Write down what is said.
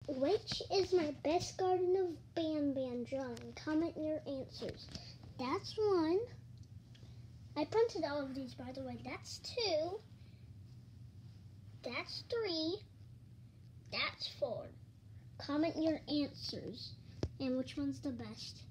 Which is my best garden of Ban drawing? Comment your answers. That's 1. I printed all of these, by the way. That's 2. That's 3. That's 4. Comment your answers and which one's the best.